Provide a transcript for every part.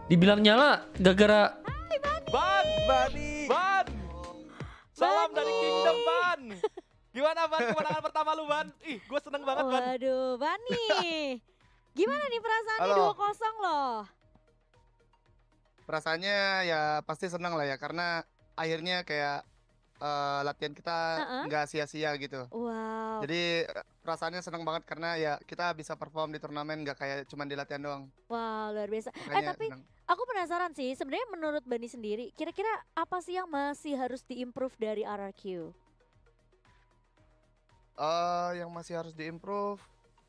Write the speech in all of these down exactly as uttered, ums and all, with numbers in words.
Dibilang nyala gara-gara Ban, Bani. Ban. Salam Bani. dari Kingdom Ban. Gimana Ban kemenangan pertama lu Ban? Ih, gue seneng banget Ban. Waduh, Bani. Gimana nih perasaannya Halo. dua kosong loh? Perasaannya ya pasti senang lah ya karena akhirnya kayak eh, latihan kita Uh-uh. nggak sia-sia gitu. Wow. Jadi eh, perasaannya senang banget karena ya kita bisa perform di turnamen nggak kayak cuma di latihan doang. Wow, luar biasa. Eh Makanya tapi senang. aku penasaran sih, sebenarnya menurut Bani sendiri, kira-kira apa sih yang masih harus diimprove dari R R Q? Eh, yang masih harus diimprove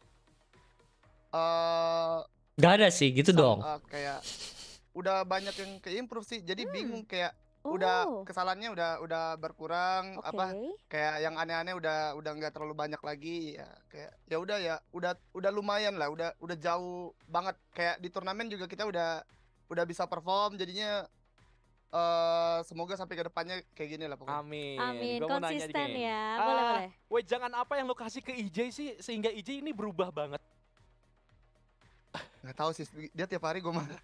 eh nggak ada sih gitu sam- dong. eh, kayak udah banyak yang keimprove sih. Jadi Hmm. bingung kayak Oh, udah kesalahannya udah udah berkurang oke. apa kayak yang aneh-aneh udah udah nggak terlalu banyak lagi ya kayak ya udah ya udah udah lumayan lah udah udah jauh banget kayak di turnamen juga kita udah udah bisa perform jadinya eh semoga sampai ke depannya kayak gini lah pokoknya. Amin. Amin, Gua mau nanya nih, konsisten Geng. ya. Ah, Boleh, boleh. Woi, jangan apa yang lo kasih ke I J sih sehingga I J ini berubah banget. Nggak tahu sih dia tiap hari gue marah.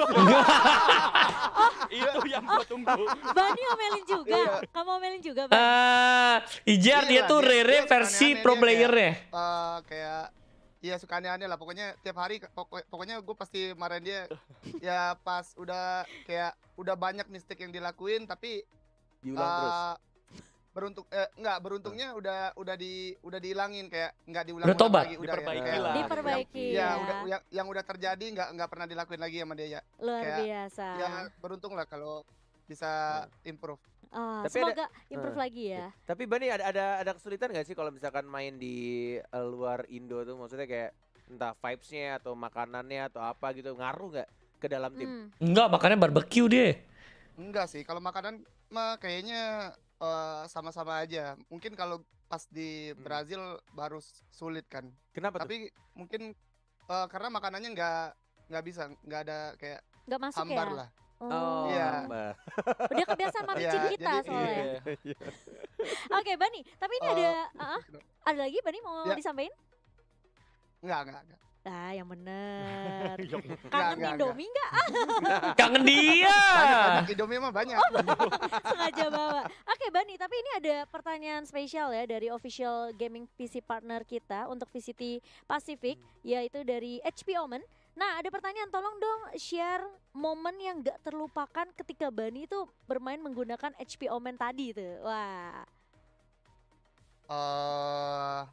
Itu yang gue tunggu. Bani omelin juga. Iya. Kamu omelin juga, Bani? Ah, Ijar dia Iya, tuh dia- Rere dia suka versi aneh-aneh, pro dia playernya. Eh, kayak ya suka aneh-aneh lah pokoknya tiap hari pokok- pokoknya gue pasti marahin dia ya pas udah kayak udah banyak mistake yang dilakuin tapi Diulang terus. eh beruntung eh enggak beruntungnya udah udah di udah dihilangin kayak nggak diulang Udah tobat. lagi udah Diperbaiki ya, lah. Diperbaiki ya, ya. udah yang, yang udah terjadi nggak nggak pernah dilakuin lagi sama dia ya Luar kayak- biasa. ya beruntung lah kalau bisa improve. Oh, Tapi ada- semoga improve Eh. lagi ya. Tapi Bani ada ada ada kesulitan nggak sih kalau misalkan main di eh, luar Indo tuh maksudnya kayak entah vibes-nya atau makanannya atau apa gitu ngaruh nggak ke dalam tim? Hmm. Enggak, makanya barbeque dia. Enggak sih kalau makanan mah kayaknya eh, sama-sama aja mungkin kalau pas di Hmm. Brazil baru s- sulit kan Kenapa tuh? tapi mungkin eh, karena makanannya nggak nggak bisa nggak ada kayak Nggak masuk hambar ya? lah. Oh, Iya. Mbak. udah kebiasaan sama micin Iya, kita jadi- soalnya. Iya. Oke, Bani. Tapi ini Eh, ada, ah, ada lagi Bani mau Ya. disampaikan? Enggak, enggak, enggak. Ah, yang bener. Yok. Kangen Enggak, enggak, Indomie nggak? Kangen dia. Banyak, banyak Indomie mah banyak. Sengaja bawa. Oke, Bani. Tapi ini ada pertanyaan spesial ya dari official gaming P C partner kita untuk V C T Pacific, yaitu dari H P Omen. Nah, ada pertanyaan, tolong dong share momen yang gak terlupakan ketika Bani itu bermain menggunakan H P Omen tadi tuh. Wah. Eh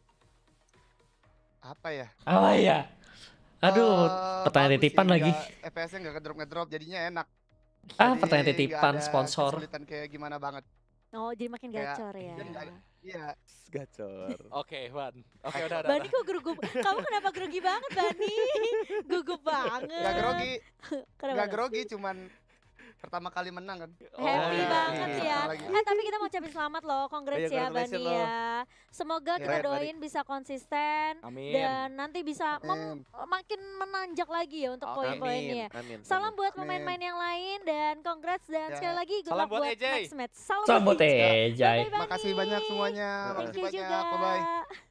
apa ya? Apa ya? Aduh, Eh, pertanyaan bagus titipan sih, lagi. nggak- F P S-nya nggak ngedrop-ngedrop, jadinya enak. Ah, Jadi pertanyaan nggak titipan ada sponsor. kesulitan kayak gimana banget. Oh, jadi makin Kayak- gacor ya. dan nggak- Iya, Gacor. Oke, Ban. Oke, udah, udah. Bani kok gugup? Kamu kenapa grogi banget, Bani? Gugup banget. nggak grogi, Kenapa? nggak grogi, cuman pertama kali menang kan. Happy Oh, banget iya. ya. Lagi. Eh tapi kita mau ucapin selamat loh, congrats Iya, ya Bani congratulations loh. ya. Semoga Ya, kita Bani. doain bisa konsisten Amin. dan nanti bisa mem- Amin. makin menanjak lagi ya untuk Oke. poin-poinnya. Amin. Salam amin. buat Amin. pemain-pemain yang lain dan congrats dan Ya. sekali lagi good Salam luck buat buat E J. next match. Salam, Salam buat E J. Ejay. Bye-bye, Makasih Bani. banyak semuanya. Thank Thank Makasih you banyak. juga. Bye bye.